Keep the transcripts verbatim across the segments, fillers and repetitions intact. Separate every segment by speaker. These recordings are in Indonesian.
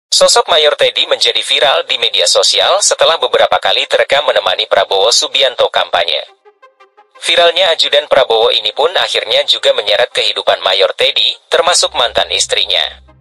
Speaker 1: Sosok Mayor Teddy menjadi viral di media sosial setelah beberapa kali terekam menemani Prabowo Subianto kampanye. Viralnya ajudan Prabowo ini pun akhirnya juga menyeret kehidupan Mayor Teddy, termasuk mantan istrinya.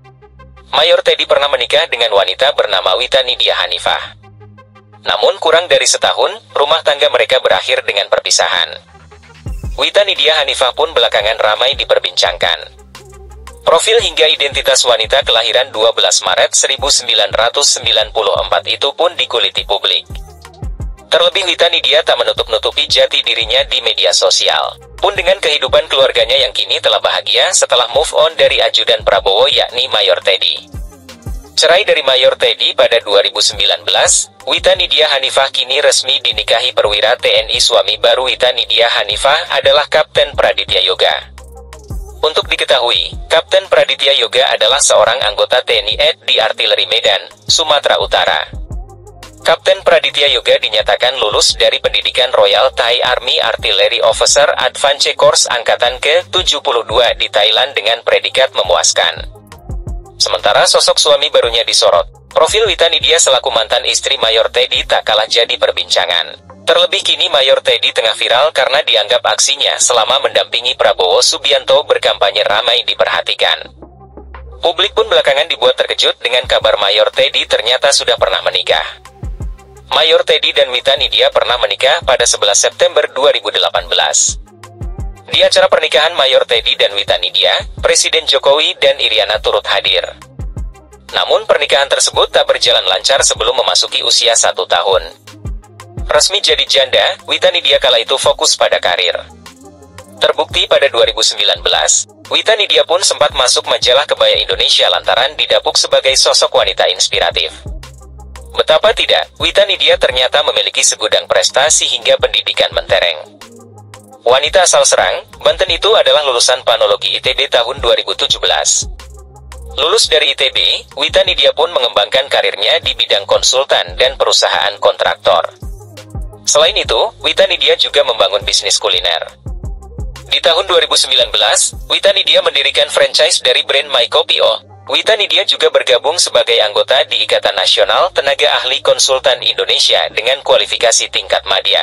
Speaker 1: Mayor Teddy pernah menikah dengan wanita bernama Wita Nidia Hanifah. Namun kurang dari setahun, rumah tangga mereka berakhir dengan perpisahan. Wita Nidia Hanifah pun belakangan ramai diperbincangkan. Profil hingga identitas wanita kelahiran dua belas Maret seribu sembilan ratus sembilan puluh empat itu pun dikuliti publik. Terlebih Wita Nidia tak menutup-nutupi jati dirinya di media sosial, pun dengan kehidupan keluarganya yang kini telah bahagia setelah move on dari ajudan Prabowo yakni Mayor Teddy. Cerai dari Mayor Teddy pada dua ribu sembilan belas, Wita Nidia Hanifah kini resmi dinikahi perwira T N I. Suami baru Wita Nidia Hanifah adalah Kapten Praditya Yoga. Untuk diketahui, Kapten Praditya Yoga adalah seorang anggota T N I A D di Artileri Medan, Sumatera Utara. Kapten Praditya Yoga dinyatakan lulus dari pendidikan Royal Thai Army Artillery Officer Advance Course Angkatan ke tujuh puluh dua di Thailand dengan predikat memuaskan. Sementara sosok suami barunya disorot, profil Wita Nidia selaku mantan istri Mayor Teddy tak kalah jadi perbincangan. Terlebih kini Mayor Teddy tengah viral karena dianggap aksinya selama mendampingi Prabowo Subianto berkampanye ramai diperhatikan. Publik pun belakangan dibuat terkejut dengan kabar Mayor Teddy ternyata sudah pernah menikah. Mayor Teddy dan Wita Nidia pernah menikah pada sebelas September dua ribu delapan belas. Di acara pernikahan Mayor Teddy dan Wita Nidia, Presiden Jokowi dan Iriana turut hadir. Namun pernikahan tersebut tak berjalan lancar sebelum memasuki usia satu tahun. Resmi jadi janda, Wita Nidia kala itu fokus pada karir. Terbukti pada dua ribu sembilan belas, Wita Nidia pun sempat masuk majalah Kebaya Indonesia lantaran didapuk sebagai sosok wanita inspiratif. Betapa tidak, Wita Nidia ternyata memiliki segudang prestasi hingga pendidikan mentereng. Wanita asal Serang, Banten itu adalah lulusan Panologi I T B tahun dua ribu tujuh belas. Lulus dari I T B, Wita Nidia pun mengembangkan karirnya di bidang konsultan dan perusahaan kontraktor. Selain itu, Wita Nidia juga membangun bisnis kuliner. Di tahun dua ribu sembilan belas, Wita Nidia mendirikan franchise dari brand My Kopio. Wita Nidia juga bergabung sebagai anggota di Ikatan Nasional Tenaga Ahli Konsultan Indonesia dengan kualifikasi tingkat madya.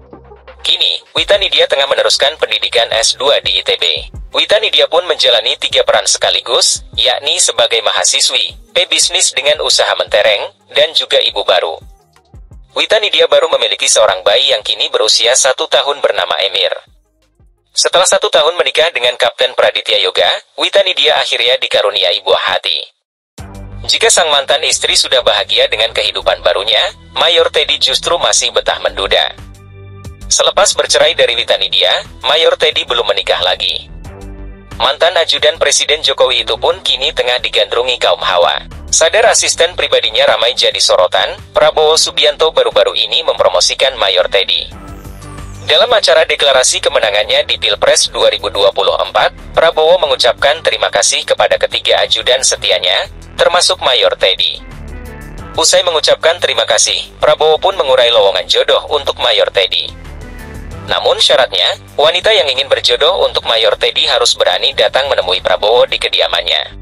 Speaker 1: Kini, Wita Nidia tengah meneruskan pendidikan S dua di I T B. Wita Nidia pun menjalani tiga peran sekaligus, yakni sebagai mahasiswi, pebisnis dengan usaha mentereng, dan juga ibu baru. Wita Nidia baru memiliki seorang bayi yang kini berusia satu tahun bernama Emir. Setelah satu tahun menikah dengan Kapten Praditya Yoga, Wita Nidia akhirnya dikaruniai buah hati. Jika sang mantan istri sudah bahagia dengan kehidupan barunya, Mayor Teddy justru masih betah menduda. Selepas bercerai dari Wita Nidia, Mayor Teddy belum menikah lagi. Mantan ajudan Presiden Jokowi itu pun kini tengah digandrungi kaum hawa. Sadar asisten pribadinya ramai jadi sorotan, Prabowo Subianto baru-baru ini mempromosikan Mayor Teddy. Dalam acara deklarasi kemenangannya di Pilpres dua ribu dua puluh empat, Prabowo mengucapkan terima kasih kepada ketiga ajudan setianya, termasuk Mayor Teddy. Usai mengucapkan terima kasih, Prabowo pun mengurai lowongan jodoh untuk Mayor Teddy. Namun syaratnya, wanita yang ingin berjodoh untuk Mayor Teddy harus berani datang menemui Prabowo di kediamannya.